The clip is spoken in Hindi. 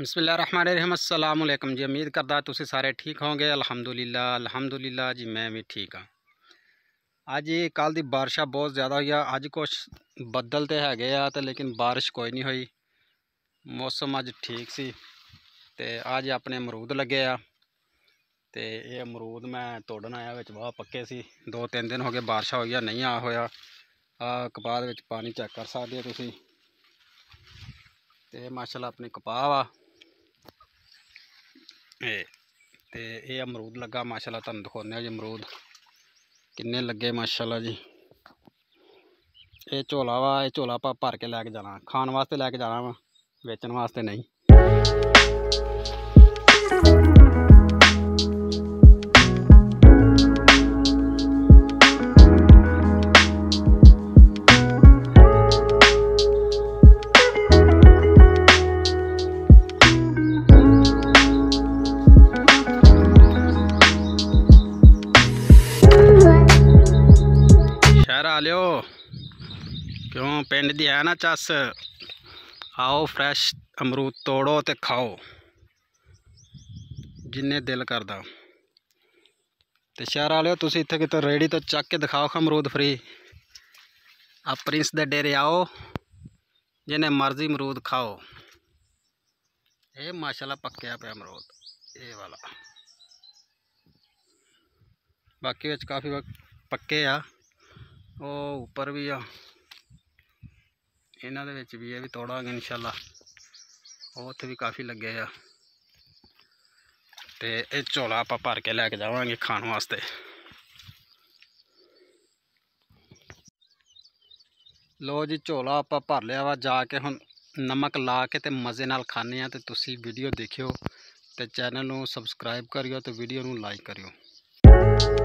बिस्मिल्लाहिर्रहमानिर्रहीम अस्सलाम वालेकुम जी। उम्मीद करदा तुसी सारे ठीक होंगे। अल्हम्दुलिल्लाह जी मैं भी ठीक हाँ। अज कल दी बारिशा बहुत ज़्यादा हुई। अज कुछ बदल तो है तो लेकिन बारिश कोई नहीं हुई। मौसम अज ठीक सी ते अज अपने अमरूद लगे आ ते ये अमरूद मैं तोड़न आया। विच बहुत पक्के सी 2-3 दिन हो गए बारिशा हुई नहीं आ होया। कपाह विच पानी चेक कर सकते हो तुसी ते माशाल्लाह अपनी कपाह वा ते ये अमरूद लगा माशाल्लाह। तुहानू दिखाने जी अमरूद किन्ने लगे माशाल्लाह जी। ये झोला वा, ये झोला आप भर के लैके जाना, खान वास्ते लैके जाना वा, बेचने वास्ते नहीं। शहर आ लियो क्यों पिंड दी है ना चस। आओ फ्रैश अमरूद तोड़ो ते खाओ जिन्ने दिल करदा। ते शहर आ लियो तुसी इत्थे किते रेहड़ी तो चक के दिखाओ अमरूद फ्री। आप प्रिंस दे डेरे आओ जिन्ने मर्जी अमरूद खाओ। ये माशाल्लाह पक्या पे अमरूद ये वाला, बाकी विच काफ़ी पक्के आ। वो ऊपर भी आ, इन्हां दे विच भी ये भी तोड़ांगे इंशाल्लाह। उत्थे भी काफ़ी लगे आ ते ये झोला आप भर के लैके जावांगे खाने वास्ते। लो जी झोला आप भर लिया वा, जाके हुण नमक ला के ते मज़े नाल खाने। ते तुसी वीडियो देखियो ते चैनल नू सबसक्राइब करियो ते वीडियो नू लाइक करियो।